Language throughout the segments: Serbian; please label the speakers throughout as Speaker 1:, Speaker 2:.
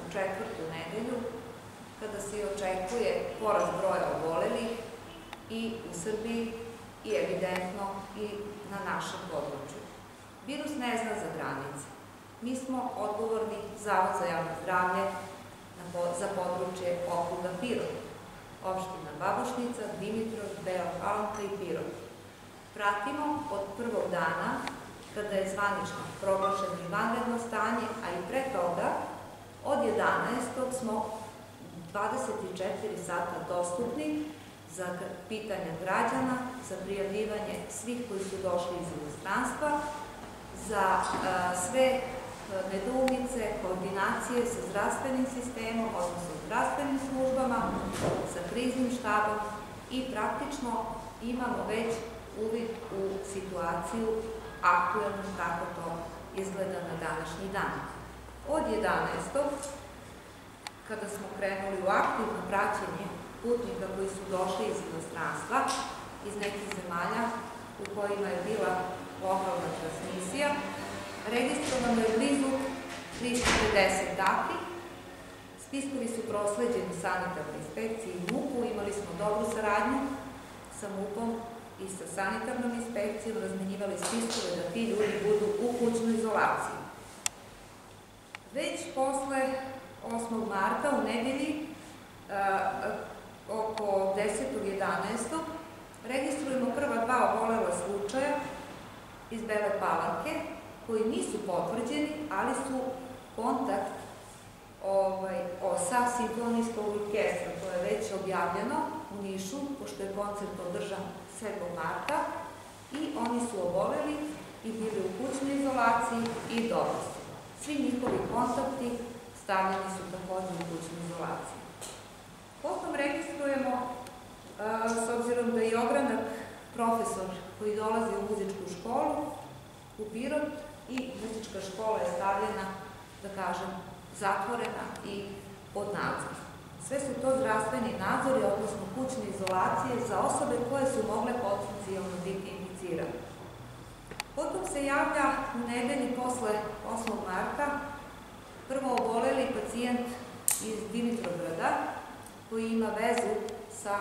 Speaker 1: četvrtu nedelju, kada se očekuje porast broja obolelih i u Srbiji i evidentno i na našem području. Virus ne zna za granice. Mi smo odgovorni Zavod za javno zdravlje za područje okruga Pirot, opština Babušnica, Dimitrov, Bela Palanka i Pirot. Pratimo od prvog dana, kada je zvanično proglašeno i vanredno stanje, a i pre toga, od 11. smo 24 sata dostupni za pitanja građana, za prijavljivanje svih koji su došli iz inostranstva, za sve nedoumice, koordinacije sa zdravstvenim sistemom, odnosno zdravstvenim službama, sa kriznim štabom i praktično imamo već uvid u situaciju aktuelno kako to izgleda na današnji dan. Od 11. kada smo krenuli u aktivno praćenje putnika koji su došli iz inostranstva, iz nekih zemalja u kojima je bila lokalna transmisija, registrovano je blizu 350 takvih. Spiskovi su prosleđeni sanitarnoj inspekciji i MUP-u, imali smo dobru saradnju sa MUP-om i sa sanitarnom inspekcijom, razmenjivali spiskove da ti ljudi budu u kućnoj izolaciji. Već posle 8. marta u nedelji, oko 10.11. registrujemo prva dva obolela slučaja iz Bele Palanke, koji nisu potvrđeni, ali su kontakt sa simfonijskog orkestra. To je već objavljeno u Nišu, pošto je koncert održan 7. marta i oni su oboleli i bili u kućnoj izolaciji i dobro su. Svi njihovi kontakti stavljeni su također u kućnu izolaciju. Potom registrujemo, s obzirom da je ogranak profesor koji dolazi u muzičku školu u Pirot i muzička škola je stavljena, da kažem, zatvorena i pod nadzor. Sve su to zdravstveni nadzori, odnosno kućne izolacije za osobe koje su mogle potencijalno biti inficirane. Potom se javlja u nedelji posle 8. marta prvo oboleli pacijent iz Dimitrovgrada koji ima vezu sa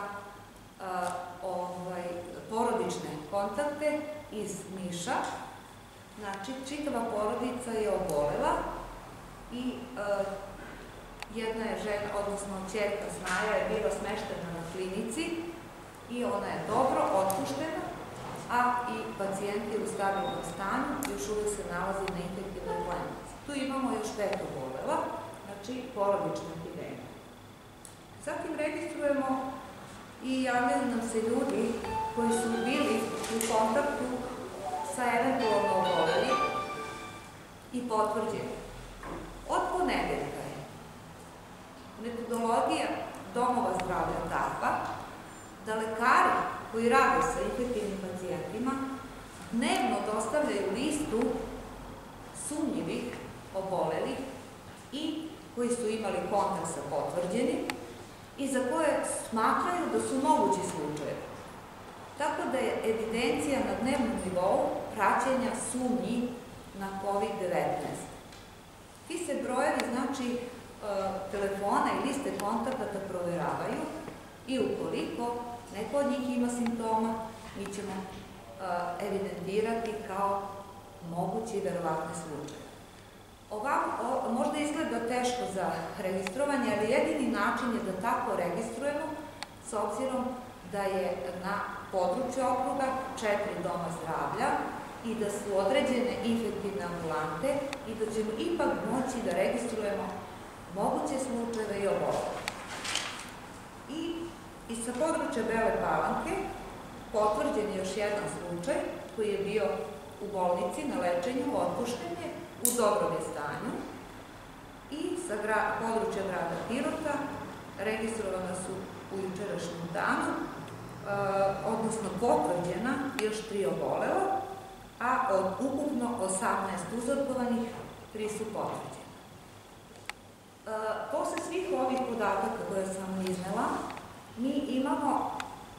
Speaker 1: porodične kontakte iz Niša. Znači, čitava porodica je obolela i jedna je žena, odnosno ćerka Snaja je bila smeštena na klinici i ona je dobro otpuštena, a i pacijent je u stabilnom stanju, još uvijek se nalazi na infektivnoj klinici. Tu imamo još 5 obolela, znači porodična epidemija. Zatim registrujemo i javljaju nam se ljudi koji su bili u kontaktu sa eventualno oboleli i potvrđeni. Od ponedeljka je metodologija domova zdravlja takva da lekari koji rade sa infektivnim pacijentima dnevno dostavljaju listu sumnjivih obolelih i koji su imali kontakt sa potvrđenim i za koje smatraju da su mogući slučajevi. Tako da je evidencija na dnevnom nivou praćenja sumnji na COVID-19. Ti se brojevi, znači, telefona i liste kontakata proveravaju i ukoliko neko od njih ima simptoma, mi ćemo evidentirati kao mogući verovatni slučaj. Ovako, možda izgleda teško za registrovanje, ali jedini način je da tako registrujemo, s obzirom da je na području okruga 4 doma zdravlja i da su određene infektivne ambulante i da ćemo ipak moći da registrujemo moguće slučajeve i obolele. I sa područja Bele Palanke potvrđen je još jedan slučaj koji je bio u bolnici na lečenju, otpušten je, u dobrom je stanju i sa područja grada Pirota registrovana su u jučerašnjem danu, odnosno potvrđena još 3 obolela, a od ukupno 18 uzorkovanih 3 su potvrđene. Posle svih ovih podataka koje sam iznela, mi imamo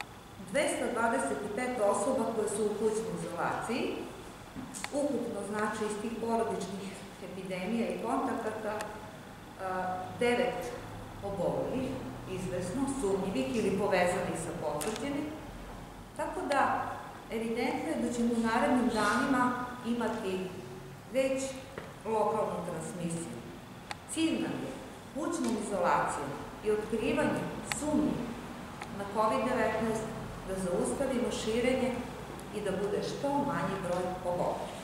Speaker 1: 225 osoba koje su u kućnoj izolaciji. Ukupno, znači, iz tih porodičnih epidemija i kontakata 9 obolelih, izvesno, sumnjivih ili povezanih sa potvrđenim, tako da evidentno je da ćemo u narednim danima imati već lokalnu transmisiju. Cilj nam je kućnom izolacijom i otkrivanjem sumnji na COVID-19 da zaustavimo širenje i da bude što manji broj obolelih.